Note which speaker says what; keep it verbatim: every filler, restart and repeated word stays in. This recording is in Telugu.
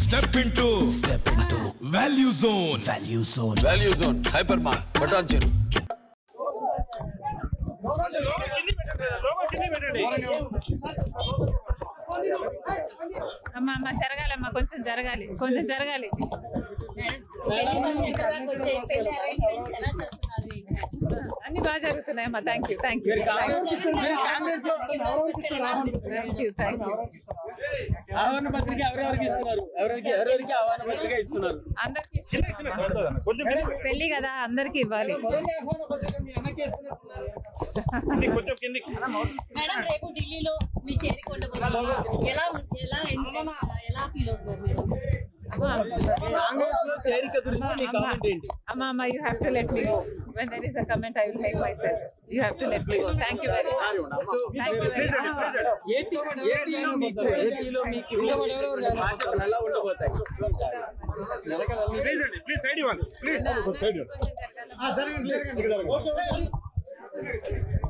Speaker 1: Step into Step into Value Zone Value Zone
Speaker 2: Value Zone Hypermart Batanchin
Speaker 3: అమ్మ అమ్మ జరగాలమ్మా కొంచెం జరగాలి కొంచెం జరగాలి అన్ని బాగా జరుగుతున్నాయమ్మా thank you thank you thank you thank you
Speaker 4: ఆహ్వాన పత్రిక ఎవరెవరికి ఇస్తున్నారు ఎవరికి ఎవరెవరికి ఆహ్వాన పత్రిక ఇస్తున్నారు
Speaker 3: అందరికి పెళ్లి కదా అందరికి ఇవ్వాలి
Speaker 5: మేడం రేపు ఢిల్లీలో మీ చేరుకుంటబోతుంది ఎలా ఎలా ఎలా ఫీల్ అవుతున్నారు మేడం
Speaker 4: చేరిక గురించి మీ కామెంట్ ఏంటి
Speaker 3: అమ్మా అమ్మ you have to let me go when there is a comment I will make myself you have to let me go thank you very much thank you very much
Speaker 4: AP ఏపీలో మీకు ఏపీలో మీకు ఇంకా ఎవరెవరు బాధ్యతలు ఎలా ఉండబోతాయి
Speaker 6: ప్లీజ్ ప్లీజ్ సైడ్ ఇవ్వండి ప్లీజ్
Speaker 3: సైడ్
Speaker 6: ఆ జరగండి జరగండి ఓకే